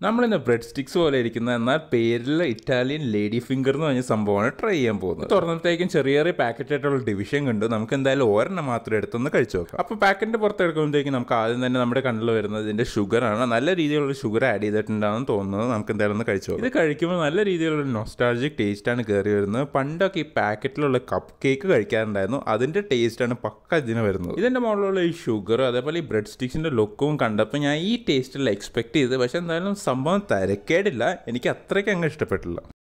നമ്മളിന്ന് bread sticks പോലെ ഇരിക്കുന്ന എന്നാൽ പേരിൽ ഇറ്റാലിയൻ ലേഡി ഫിംഗർ എന്ന് പറഞ്ഞ സംഭവമാണ് ട്രൈ ചെയ്യാൻ പോകുന്നത്. തുറന്നത്തേക്കും ചെറിയ ചെറിയ പാക്കറ്റ് ആയിട്ടുള്ള ഡിവിഷൻ കണ്ടു. നമുക്ക് എന്തായാലും ഒരെണ്ണം മാത്രം എടുത്തൊന്ന് കഴിച്ചു നോക്കാം. അപ്പോൾ പാക്കറ്റിന്റെ പുറത്ത് എടുക്കുമ്പോഴത്തേക്കും നമുക്ക് ആദ്യം തന്നെ നമ്മുടെ കണ്ണിൽ വരുന്നത് ഇതിന്റെ ഷുഗറാണ്. നല്ല രീതിയിലുള്ള ഷുഗർ ആഡ് ചെയ്തിട്ടുണ്ടാണെന്ന് തോന്നുന്നത്. നമുക്ക് എന്തായാലും ഒന്ന് കഴിച്ചു നോക്കാം. ഇത് കഴിക്കുമ്പോൾ നല്ല രീതിയിലുള്ള നൊസ്റ്റാൾജിക് ടേസ്റ്റ് ആണ് കയറി വരുന്നത്. പണ്ടൊക്കെ ഈ പാക്കറ്റിലുള്ള കപ്പ് കേക്ക് കഴിക്കാറുണ്ടായിരുന്നു. അതിന്റെ ടേസ്റ്റ് ആണ് പക്ക ഇതിന് വരുന്നത്. ഇതിന്റെ മുകളിലുള്ള ഈ ഷുഗർ അതേപോലെ ഈ ബ്രെഡ് സ്റ്റിക്സിന്റെ ലുക്കും കണ്ടപ്പോൾ ഞാൻ ഈ ടേസ്റ്റിൽ എക്സ്പെക്ട് ചെയ്ത്, പക്ഷെ എന്തായാലും സംഭവം തരക്കേടില്ല. എനിക്ക് അത്രയ്ക്ക് അങ്ങ് ഇഷ്ടപ്പെട്ടില്ല.